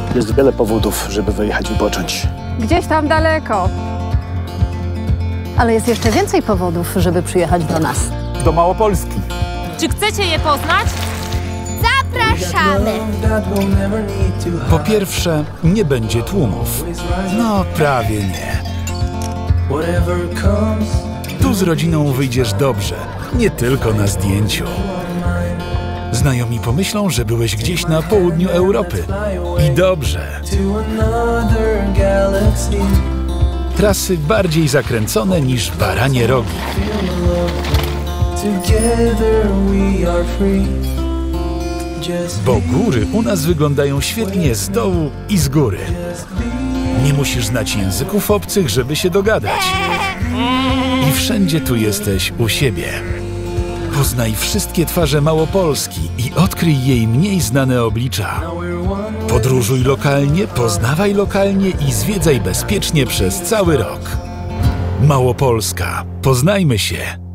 Jest wiele powodów, żeby wyjechać wypocząć. Gdzieś tam daleko. Ale jest jeszcze więcej powodów, żeby przyjechać do nas. Do Małopolski. Czy chcecie je poznać? Zapraszamy! Po pierwsze, nie będzie tłumów. No, prawie nie. Tu z rodziną wyjdziesz dobrze, nie tylko na zdjęciu. Znajomi pomyślą, że byłeś gdzieś na południu Europy. I dobrze. Trasy bardziej zakręcone niż baranie rogi. Bo góry u nas wyglądają świetnie z dołu i z góry. Nie musisz znać języków obcych, żeby się dogadać. I wszędzie tu jesteś u siebie. Poznaj wszystkie twarze Małopolski i odkryj jej mniej znane oblicza. Podróżuj lokalnie, poznawaj lokalnie i zwiedzaj bezpiecznie przez cały rok. Małopolska. Poznajmy się.